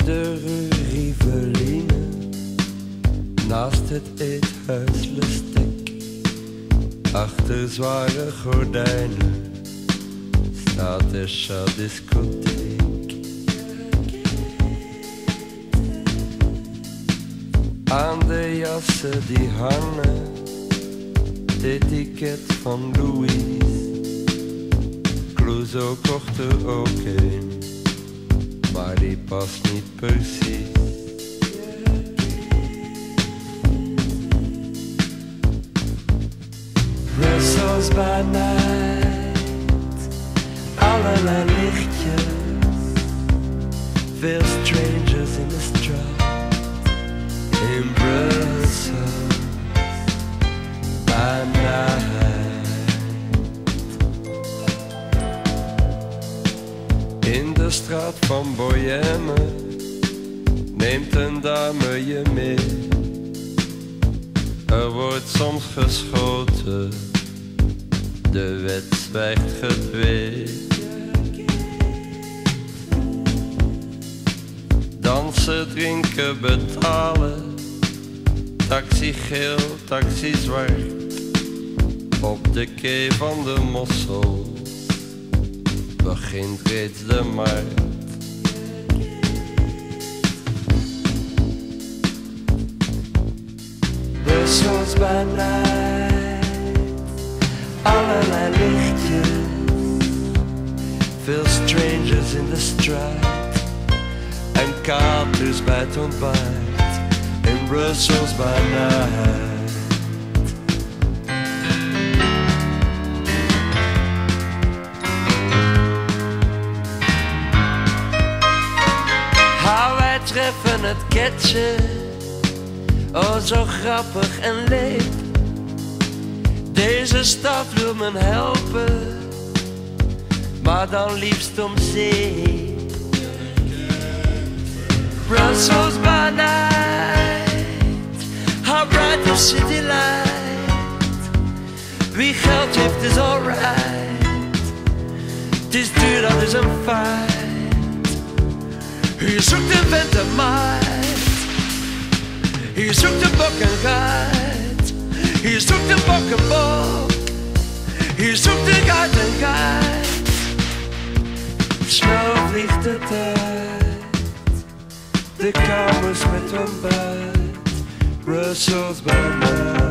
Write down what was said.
de Riveline, naast het eethuisbestek. Achter zware gordijnen staat de discotheek. Aan de jassen die hangen, het etiket van Louise. Clouseau kocht er ook een, maar die past niet precies. Brussels by night, allerlei lichtjes, veel strangers in de straat. In Brussels by night. In de straat van Bohème neemt een dame je mee. Er wordt soms geschoten, de wet zwijgt gedwee. Dansen, drinken, betalen, taxi geel, taxi zwart. Op de kei van de Mossels begint reeds de markt. Brussels by night, allerlei lichtjes, veel strangers in de straat en katers bij het ontbijt. In Brussels by night. Wij treffen het ketje, oh zo grappig en leep. Deze stad wil me helpen, maar dan liefst om zeep. Brussels by night, how bright the city light. Wie geld heeft is alright, het is duur, dat is een feit. Hier zoekt een vent een meid, hier zoekt een bok een geit, hier zoekt een bok een bok, hier zoekt een geit een geit. Snel vliegt de tijd, de kamers met ontbijt, Brussels by night.